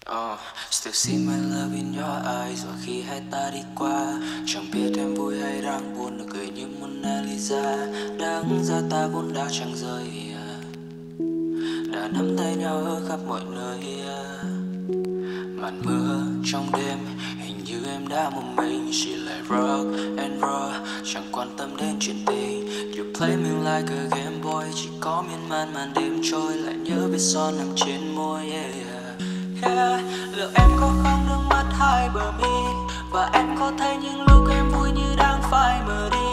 Still see my love in your eyes. Và khi hai ta đi qua, chẳng biết em vui hay đang buồn, nụ cười như Mona Lisa. Đáng ra ta vốn đã chẳng rời, đã nắm tay nhau ở khắp mọi nơi. Màn mưa trong đêm, hình như em đã một mình, chỉ lại rock and roll, chẳng quan tâm đến chuyện tình. You play me like a game boy, chỉ có miên man màn đêm trôi, lại nhớ vết son nằm trên môi. Liệu em có khóc nước mắt hai bờ mi, và em có thấy những lúc em vui như đang phai mờ đi.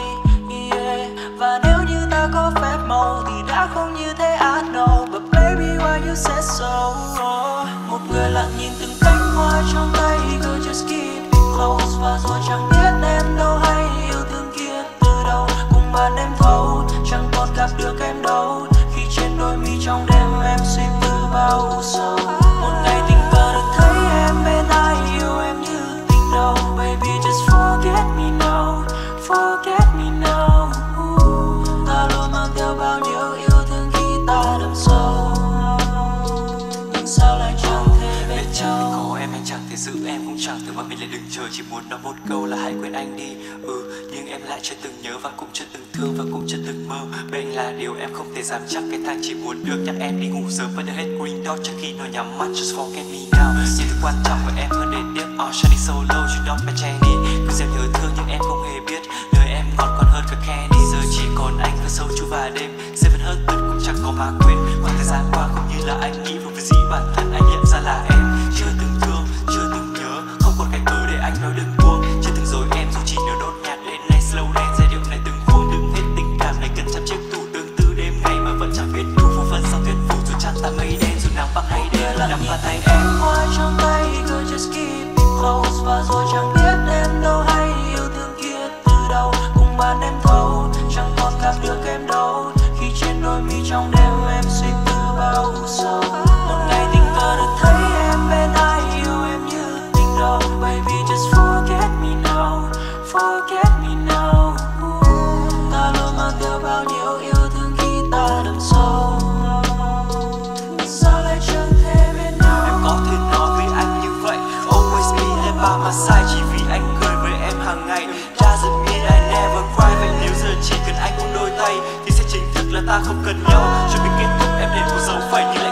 Và nếu như ta có phép màu thì đã không như thế, I know. But baby why you say so? Một người lặng nhìn từng cánh hoa trong tay, girl just keep it close. Và rồi chẳng biết em đâu hay yêu thương kia từ đâu, cùng bạn em thấu chẳng còn gặp được em đâu. Khi trên đôi mi trong đêm em suy tư bao u sầu. Một ngày tình cờ được thấy em bên ai yêu em như tình đầu. Baby just forget me now, forget me now. Ta luôn mang theo bao nhiêu yêu thương khi ta đậm sâu, nhưng sao lại chẳng thể bên nhau. Có em anh chẳng thể giữ em, cũng chẳng thể mà mình lại đừng chờ. Chỉ muốn nói một câu là hãy quên anh đi. Nhưng em lại chưa từng nhớ và cũng chưa từng thương và cũng chưa từng mơ. Bên là điều em không thể dám chắc. Cái thằng chỉ muốn được nhắc em đi ngủ sớm và đưa hết green dot trước khi nó nhắm mắt. Just forget me now. Những thứ quan trọng của em hơn để tiếp. Shining so low, you don't phải che đi. Cause em nhớ thương nhưng em không hề biết lời em ngọt còn hơn cả candy. Giờ chỉ còn anh và sâu chu và đêm. Seven hurt but cũng chẳng có mà quên. Khoảng thời gian qua không như là anh nghĩ, và vì gì bản thân anh nhận ra là em chưa từng thương, chưa từng nhớ. Không còn cái cớ để anh nói đừng buông. Chưa từng dối em dù chỉ nhớ đốt nhạt đến nay. Slow dance giai điệu này từng phút đừng hết tình cảm này, cần trăm chiếc tủ tương tư đêm ngày mà vẫn chẳng biết đủ. Phù phấn sao tuyệt phủ dù chán ta mây đen, dù nắng bắc hay đêm nằm vào tay em. Hoa trong tay, girl just keep it close. Và rồi chẳng biết em đâu hay yêu thương kia từ đâu, cùng bạn em thấu chẳng còn gặp được em đâu. Khi trên đôi mi trong đêm em suy tư bao u sầu. Một ngày tình cờ được thấy em bên ai yêu em như tình đầu. Baby just forget me now, forget me now. Ta luôn mang theo bao nhiêu yêu thương khi ta đậm sâu, sao lại chẳng thể bên nhau. Em có thể nói với anh như vậy, always be em by my side, chỉ vì anh cười với em hàng ngày. Doesn't mean I never cry. Vậy nếu giờ chỉ cần anh một đôi tay thì sẽ chính thức là ta không cần nhau. Chuẩn bị kết thúc em để một dấu phẩy như